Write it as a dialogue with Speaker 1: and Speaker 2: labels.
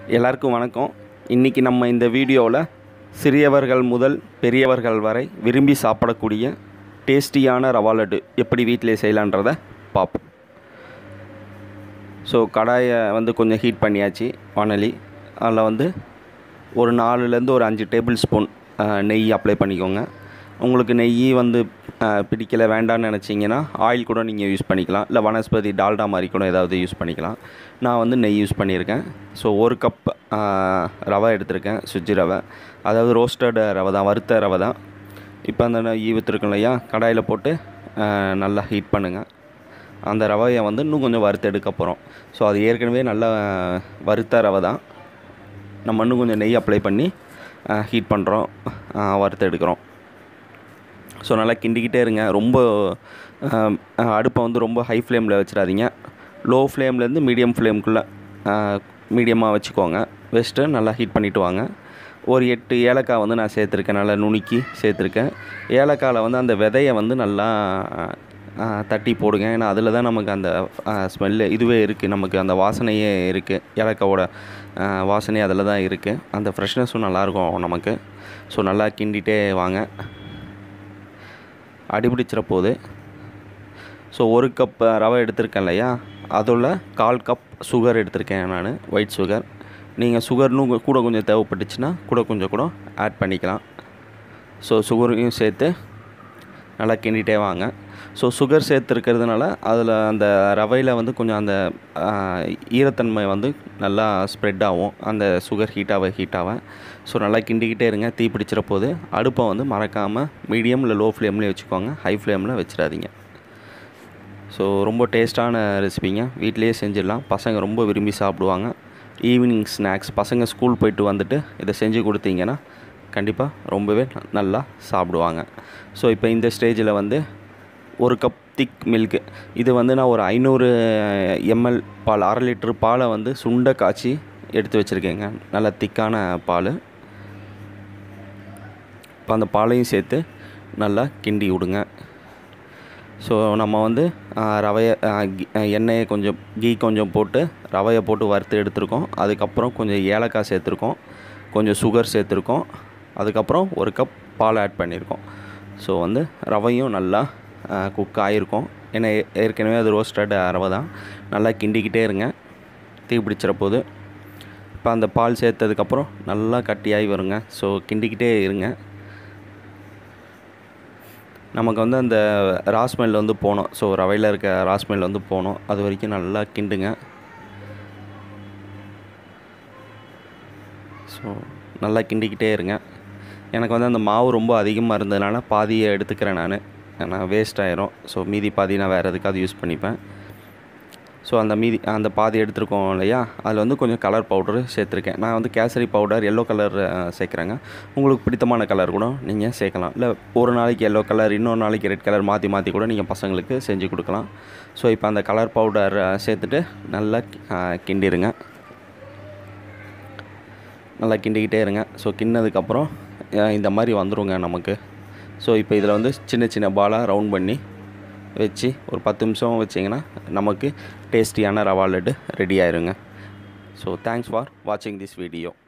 Speaker 1: எல்லாருக்கும் வணக்கம். இன்றைக்கி நம்ம இந்த வீடியோவில் சிறியவர்கள் முதல் பெரியவர்கள் வரை விரும்பி சாப்பிடக்கூடிய டேஸ்டியான ரவா லட்டு எப்படி வீட்டிலே செய்யலான்றதை பார்ப்போம். ஸோ கடாயை கொஞ்சம் ஹீட் பண்ணியாச்சு. வானலி அதில் ஒரு 4லேருந்து ஒரு 5 டேபிள் ஸ்பூன் நெய் அப்ளை பண்ணிக்கோங்க. உங்களுக்கு நெய் பிடிக்கலை வேண்டான்னு நினச்சிங்கன்னா ஆயில் கூட நீங்கள் யூஸ் பண்ணிக்கலாம், இல்லை வனஸ்பதி டால்டா மாதிரி கூட ஏதாவது யூஸ் பண்ணிக்கலாம். நான் நெய் யூஸ் பண்ணியிருக்கேன். ஸோ 1 கப் ரவை எடுத்திருக்கேன், சுஜி ரவை, அதாவது ரோஸ்டட் ரவை தான், வறுத்த ரவை தான். இப்போ அந்த நெய் ஊற்றிருக்கோம் இல்லையா, கடாயில் போட்டு நல்லா ஹீட் பண்ணுங்கள். அந்த ரவையை இன்னும் கொஞ்சம் வறுத்து எடுக்க போகிறோம். ஸோ அது ஏற்கனவே நல்லா வறுத்த ரவை தான், நம்ம இன்னும் கொஞ்சம் நெய் அப்ளை பண்ணி ஹீட் பண்ணுறோம், வறுத்து எடுக்கிறோம். ஸோ நல்லா கிண்டிக்கிட்டே இருங்க. ரொம்ப அடுப்பை ரொம்ப ஹை ஃப்ளேமில் வச்சிடாதீங்க. லோ ஃப்ளேம்லேருந்து மீடியம் ஃப்ளேமுக்குள்ளே மீடியமாக வச்சுக்கோங்க. வச்சுட்டு நல்லா ஹீட் பண்ணிவிட்டு வாங்க. ஒரு 8 ஏலக்காய் நான் சேர்த்துருக்கேன், நல்லா நுணுக்கி சேர்த்துருக்கேன். ஏலக்காயில் அந்த விதையை நல்லா தட்டி போடுங்க. ஏன்னா அதில் தான் நமக்கு அந்த ஸ்மெல்லு இதுவே இருக்குது, நமக்கு அந்த வாசனையே இருக்குது. ஏலக்காவோட வாசனை அதில் தான் இருக்குது. அந்த ஃப்ரெஷ்னஸும் நல்லாயிருக்கும் நமக்கு. ஸோ நல்லா கிண்டிகிட்டே வாங்க. அடிபிடிச்சிட போகுது. ஸோ 1 கப் ரவை எடுத்திருக்கேன் இல்லையா, அதில் 1/4 கப் சுகர் எடுத்திருக்கேன் நான், ஒயிட் சுகர். நீங்கள் சுகர்னு கூட கொஞ்சம் தேவைப்பட்டுச்சுன்னா கூட ஆட் பண்ணிக்கலாம். ஸோ சுகரையும் சேர்த்து நல்லா கிண்டிகிட்டே வாங்க. ஸோ சுகர் சேர்த்துருக்கிறதுனால அதில் அந்த ரவையில் கொஞ்சம் அந்த ஈரத்தன்மை நல்லா ஸ்ப்ரெட் ஆகும், அந்த சுகர் ஹீட்டாக. ஸோ நல்லா கிண்டிக்கிட்டே இருங்க. தீ பிடிச்சிட போது. அடுப்பை மறக்காமல் மீடியம் இல்லை லோ ஃப்ளேம்லேயே வச்சுக்கோங்க, ஹை ஃப்ளேமில் வச்சிடாதீங்க. ஸோ ரொம்ப டேஸ்ட்டான ரெசிபிங்க, வீட்டிலையே செஞ்சிடலாம். பசங்க ரொம்ப விரும்பி சாப்பிடுவாங்க. ஈவினிங் ஸ்நாக்ஸ், பசங்க ஸ்கூல் போயிட்டு வந்துட்டு இதை செஞ்சு கொடுத்தீங்கன்னா கண்டிப்பாக ரொம்பவே நல்லா சாப்பிடுவாங்க. ஸோ இப்போ இந்த ஸ்டேஜில் 1 கப் திக் மில்க்கு, இது நான் ஒரு 500 ml பால், 1/2 லிட்டர் பாலை சுண்டை காய்ச்சி எடுத்து வச்சுருக்கேங்க. நல்லா திக்கான பால். இப்போ அந்த பாலையும் சேர்த்து நல்லா கிண்டி விடுங்க. ஸோ நம்ம ரவையை எண்ணெயை கொஞ்சம் கீ கொஞ்சம் போட்டு ரவையை போட்டு வறுத்து எடுத்துருக்கோம். அதுக்கப்புறம் கொஞ்சம் ஏலக்காய் சேர்த்துருக்கோம், கொஞ்சம் சுகர் சேர்த்துருக்கோம், அதுக்கப்புறம் 1 கப் பால் ஆட் பண்ணியிருக்கோம். ஸோ ரவையும் நல்லா குக் ஆகிருக்கும். ஏன்னா ஏற்கனவே அது ரோஸ்டட் ரவை தான். நல்லா கிண்டிக்கிட்டே இருங்க, தீ பிடிச்சிட போது. இப்போ அந்த பால் சேர்த்ததுக்கப்புறம் நல்லா கட்டியாகி வருங்க. ஸோ கிண்டிக்கிட்டே இருங்க. நமக்கு அந்த ராஸ்மெல் போகணும். ஸோ ரவையில் இருக்க ராஸ்மெல் போகணும், அது வரைக்கும் நல்லா கிண்டுங்க. ஸோ நல்லா கிண்டிக்கிட்டே இருங்க. எனக்கு அந்த மாவு ரொம்ப அதிகமாக இருந்ததுனால பாதியை எடுத்துக்கிறேன் நான், ஏன்னா வேஸ்ட் ஆயிரும். ஸோ மீதி பாதி நான் வேறு எதுக்காவது யூஸ் பண்ணிப்பேன். ஸோ அந்த பாதி எடுத்துருக்கோம் இல்லையா, அதில் கொஞ்சம் கலர் பவுடரு சேர்த்துருக்கேன். நான் கேசரி பவுடர், எல்லோ கலர் சேர்க்குறேங்க. உங்களுக்கு பிடித்தமான கலர் கூட நீங்கள் சேர்க்கலாம். இல்லை ஒரு நாளைக்கு எல்லோ கலர், இன்னொரு நாளைக்கு ரெட் கலர் மாற்றி கூட நீங்கள் பசங்களுக்கு செஞ்சு கொடுக்கலாம். ஸோ இப்போ அந்த கலர் பவுடர் சேர்த்துட்டு நல்லா கிண்டிடுங்க. நல்லா கிண்டிக்கிட்டே இருங்க. ஸோ கிண்ணதுக்கப்புறம் இந்த மாதிரி வந்துடுங்க நமக்கு. ஸோ இப்போ இதில் சின்ன சின்ன பாலாக ரவுண்ட் பண்ணி வச்சு ஒரு 10 நிமிஷம் வச்சிங்கன்னா நமக்கு டேஸ்டியான ரவா லட்டு ரெடி ஆயிருங்க. ஸோ தேங்க்ஸ் ஃபார் வாட்சிங் திஸ் வீடியோ.